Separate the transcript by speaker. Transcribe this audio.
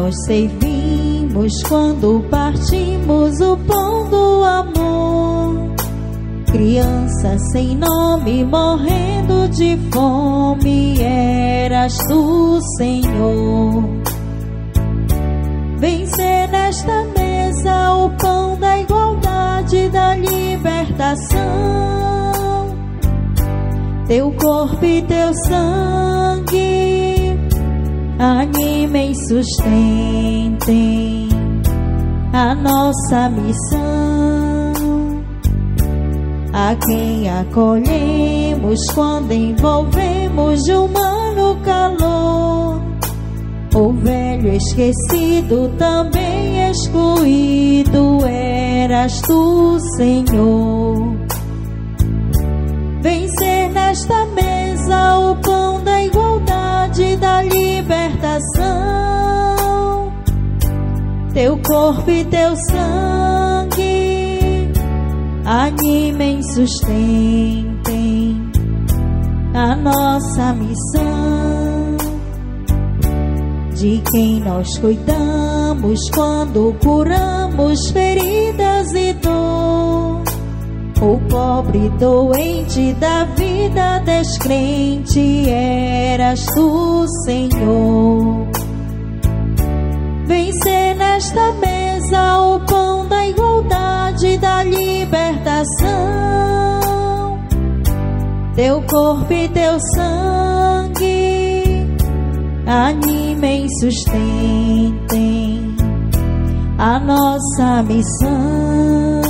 Speaker 1: nós servimos quando partimos o pão do amor. Criança sem nome, morrendo de fome, eras tu, Senhor. Vem ser nesta mesa o pão da igualdade, da libertação. Teu corpo e teu sangue animem e sustentem a nossa missão. A quem acolhemos quando envolvemos de humano calor. O velho esquecido, também excluído, eras tu, Senhor. Vem ser nesta mesa o pão da igualdade, da libertação. Teu corpo e teu sangue animem e sustentem a nossa missão. De quem nós cuidamos quando curamos feridas e dor. O pobre doente da vida descrente, eras tu, Senhor. Vem ser nesta mesa o pão da igualdade, da libertação. Teu corpo e teu sangue animem e sustentem a nossa missão.